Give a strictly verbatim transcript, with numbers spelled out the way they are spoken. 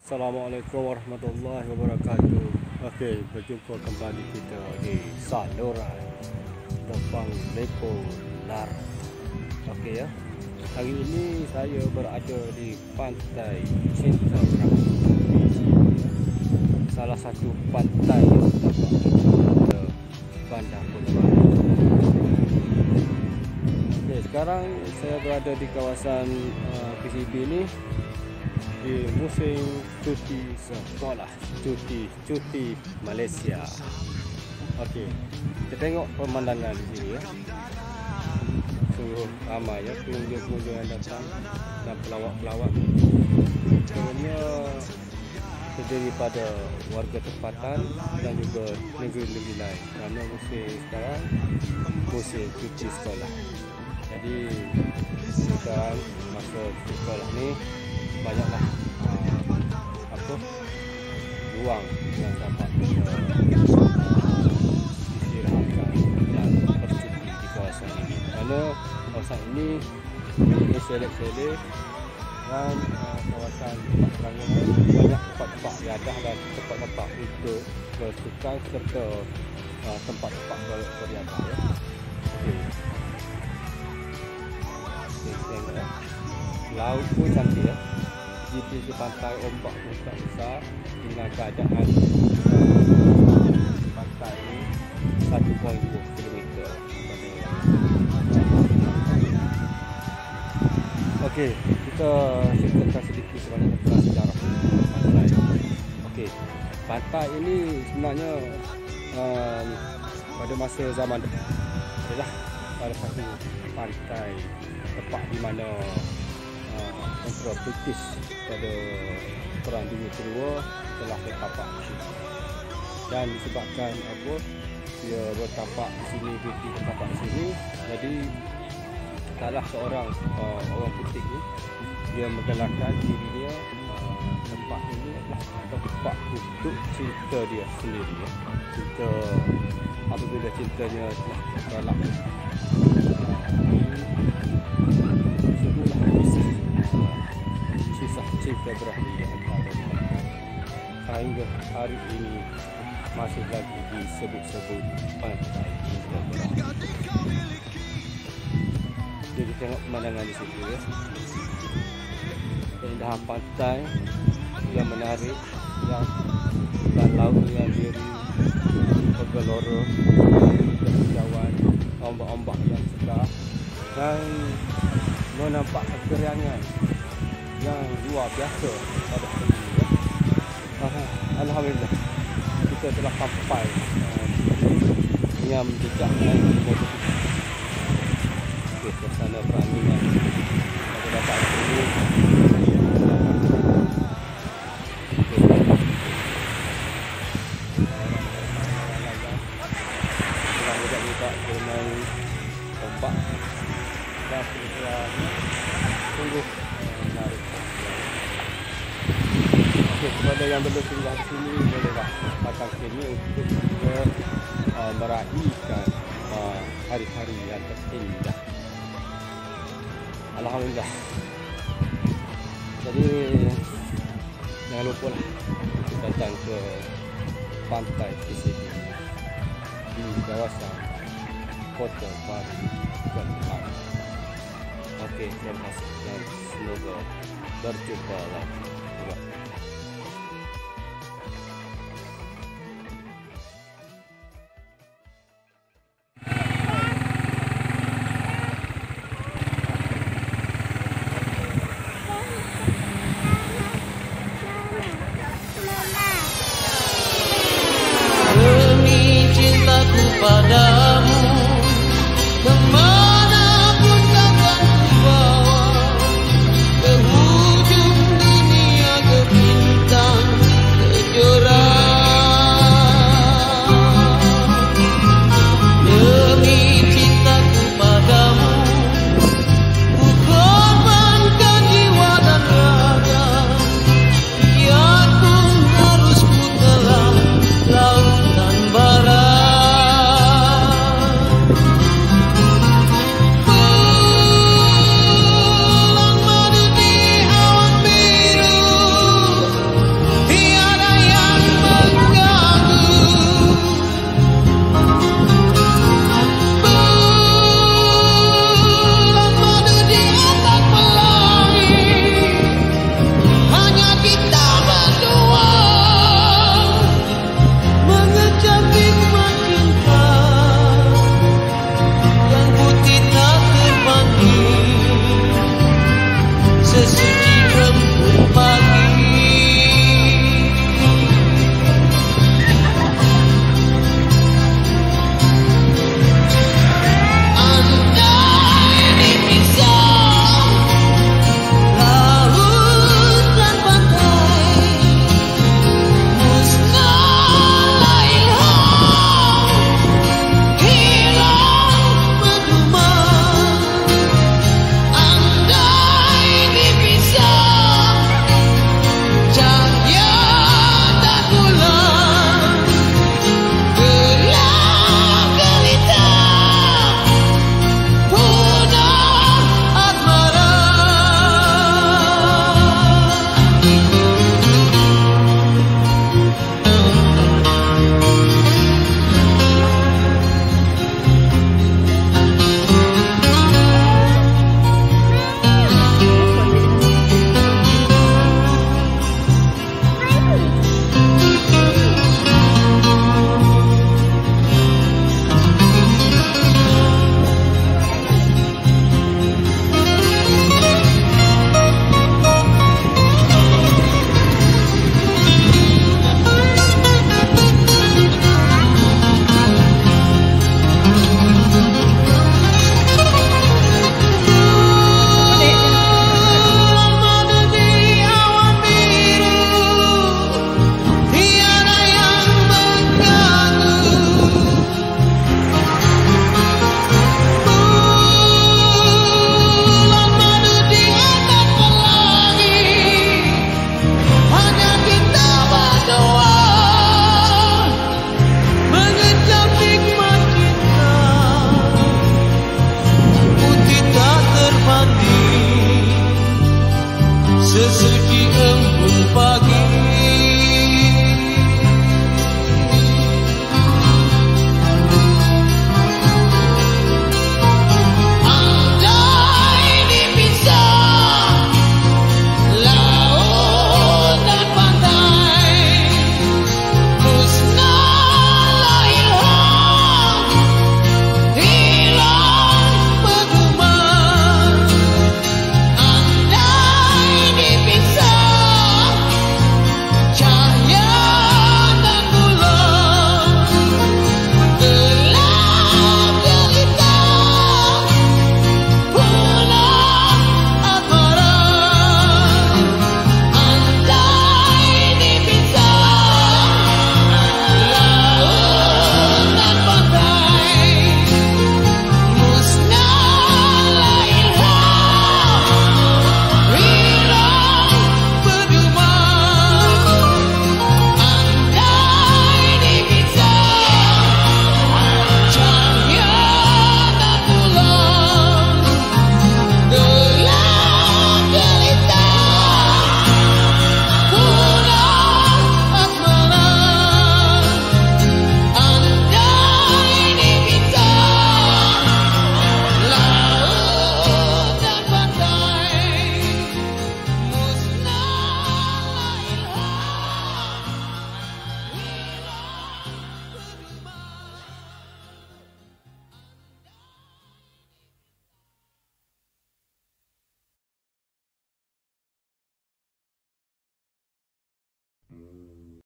Assalamualaikum warahmatullahi wabarakatuh. Okey, berjumpa kembali kita di saluran Tepang Lepo Lar. Okey ya. Hari ini saya berada di Pantai Cinta Orang. Salah satu pantai yang terdapat di Bandar Pulauan. Okey, sekarang saya berada di kawasan uh, P C B ini di musim cuti sekolah, cuti cuti Malaysia. Okey, kita tengok pemandangan di sini ya. Sungguh ramai ya pengunjung-pengunjung yang datang dan pelawak-pelawak. Sebenarnya terdiri pada warga tempatan dan juga negeri-negeri lain. Kerana musim sekarang musim cuti sekolah. Jadi sekarang masa cuti sekolah ni banyaklah uh, apa ruang yang dapat uh, istirahatkan dan bercuti di kawasan ini. Kerana kawasan ini mempunyai selek-selek dan uh, kawasan tempat perangai banyak tempat-tempat riadah dan tempat-tempat untuk bersukan serta uh, tempat-tempat beriadah ya. Okey. Okey, tengok ya. Laut pun cantik ya. Di sisi pantai ombak pun tak besar dengan keadaan uh, pantai ini satu koma dua kilometer. Okey, kita ceritakan sedikit sebanyak tentang sejarah pantai. Okey, pantai ini sebenarnya um, pada masa zaman adalah salah satu pantai tepat di mana Tentera British pada Perang Dunia Kedua telah bertapak di sini. Dan disebabkan apa dia bertapak di sini, British bertapak di sini, jadi salah seorang uh, orang putih ni dia menggelarkan dirinya uh, tempat ini adalah tempat untuk cinta dia sendiri ya. Cinta apabila cintanya telah tertolak. Kisah cinta berakhir hingga hari ini masih lagi disebut-sebut Pantai Cinta Berakhir. Jadi tengok pemandangan di situ ya. Keindahan pantai yang menarik, yang dan laut yang biru, bergelora, kehijauan, ombak-ombak yang segar dan menampak kekeriangan yang luar biasa pada hari ini ya. Alhamdulillah kita telah sampai dengan jejak naik motor. Okey, suasana peranginan kita dapat di sini. Kita juga juga bermain ombak dan sekarang sungguh menarik. Okey, kepada yang belum tinggal di sini bolehlah datang sini untuk juga uh, meraihkan uh, hari-hari yang terindah. Alhamdulillah. Jadi jangan lupa lah kita datang ke Pantai P C B di kawasan Kota Baru Kelang. Okey, terima kasih dan semoga berjumpa lagi.